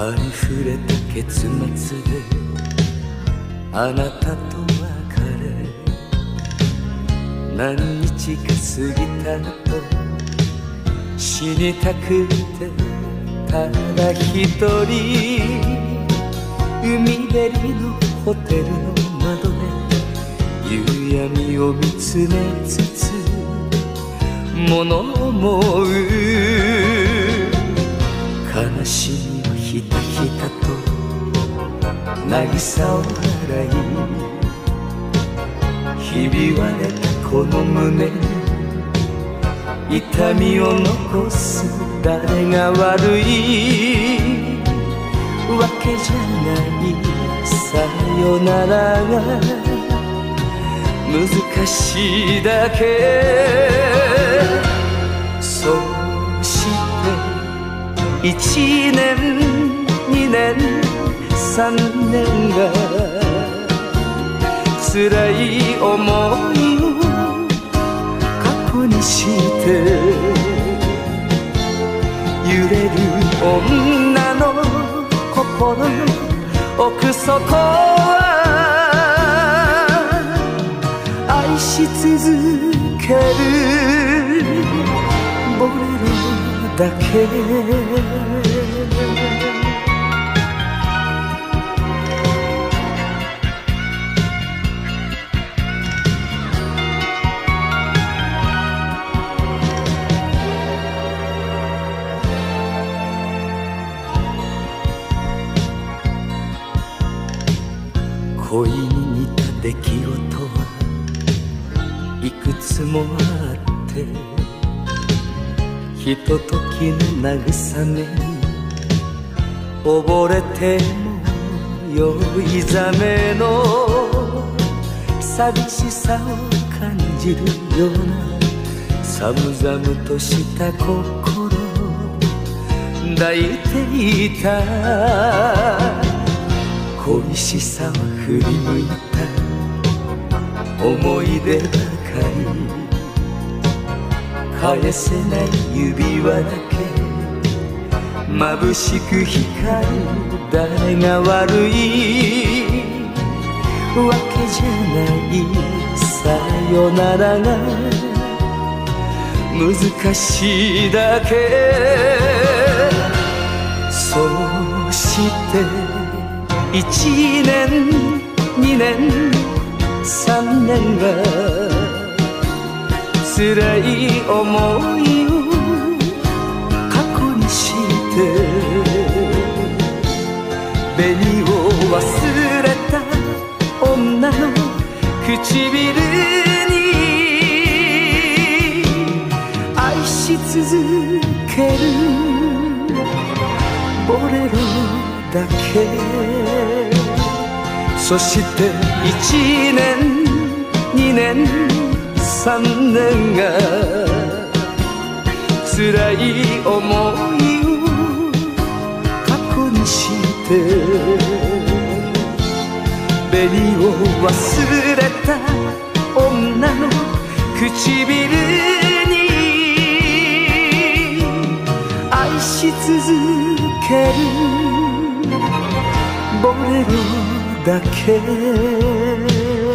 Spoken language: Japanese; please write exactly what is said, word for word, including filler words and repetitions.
ありふれた結末であなたと別れ、何日か過ぎたと死にたくてただ一人、海べりのホテルの窓で夕闇を見つめつつ物思う。悲しみをひたひたと渚を洗い、ひび割れたこの胸に痛みを残す。誰が悪いわけじゃない、さよならが難しいだけ。そうして一年二年三年が辛い思いを過去にして揺れる女の心の奥底は愛し続けるボレロだけ。恋に似た出来事はいくつもあって、ひとときの慰めに溺れても酔いざめの寂しさを感じるような寒々とした心抱いていた。恋しさは振り向いた思い出ばかり、返せない指輪だけ眩しく光る。誰が悪いわけじゃない、さよならが難しいだけ。そうして一年二年三年が辛い思いを過去にして紅を忘れた女の唇に愛し続けるボレロだけ。そして一年二年三年が辛い思いを過去にして紅を忘れた女の唇に愛し続けるボレロだけ。